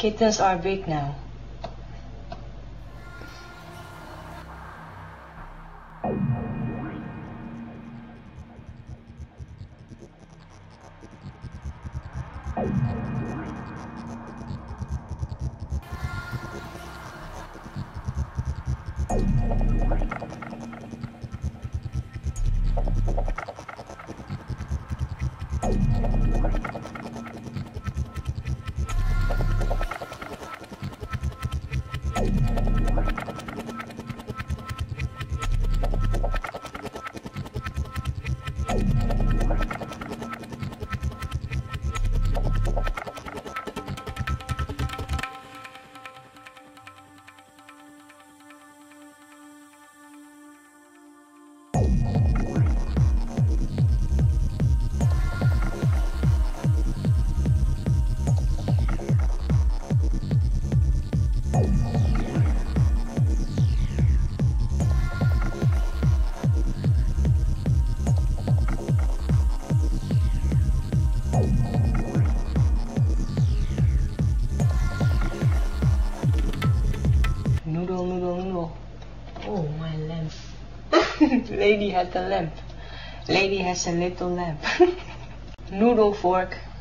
Kittens are big now. Noodle. Oh, my lamp. Lady has a lamp. Lady has a little lamp. Noodle fork.